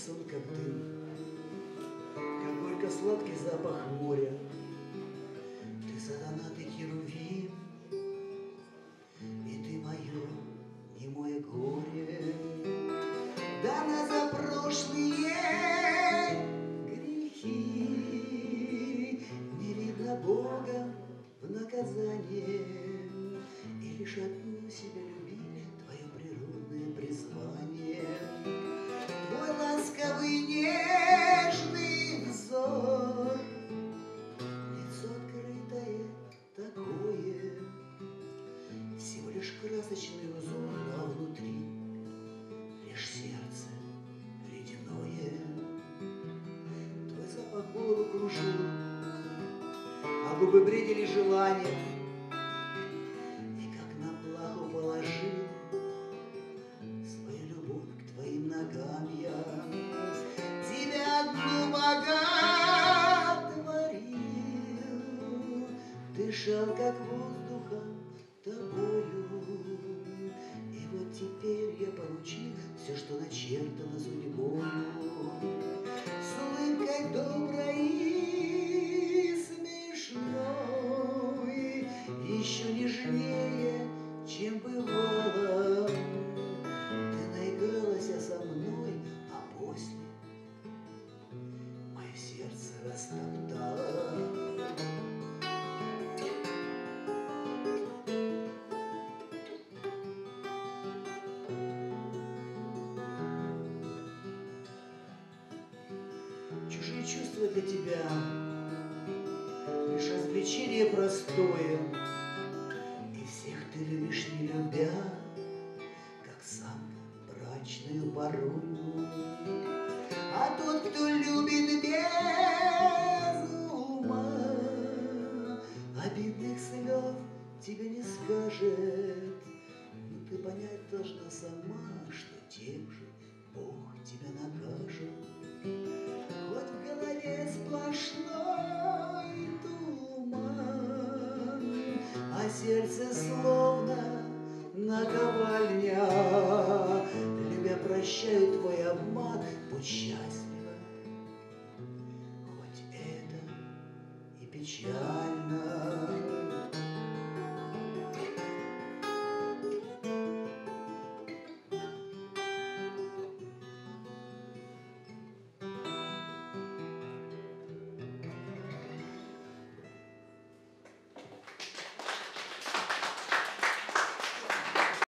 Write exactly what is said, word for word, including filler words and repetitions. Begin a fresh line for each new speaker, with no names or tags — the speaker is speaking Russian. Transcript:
сон, как дым, как горько-сладкий запах моря. Ты сатана, ты херувим, и ты мое немое горе. Дано за прошлые грехи, не видно Бога в наказание, и лишь одну себя любили, твое природное призвание. Твой ласковый нежный взор, лицо открытое такое, всего лишь красочный узор, а внутри лишь сердце ледяное. Твой запах голову кружил, а губы бредили желанием, и как на плаху положил свою любовь к твоим ногам я. Тебя одну боготворил, дышал как воздухом тобою. И вот теперь я получил все, что начертано судьбою. С улыбкой доброй и смешной, еще нежнее, чем бывало, ты наигралась со мной, а после мое сердце растоптала. Чужие чувства для тебя лишь развлечение простое, и всех ты любишь, не любя, как самку брачную порою. А тот, кто любит без ума, обидных слов тебе не скажет. Но ты понять должна сама, что тем же Бог тебя накажет. Хоть в голове сплошной туман, а сердце словно наковальня. Любя, прощаю твой обман, будь счастлива, хоть это и печально.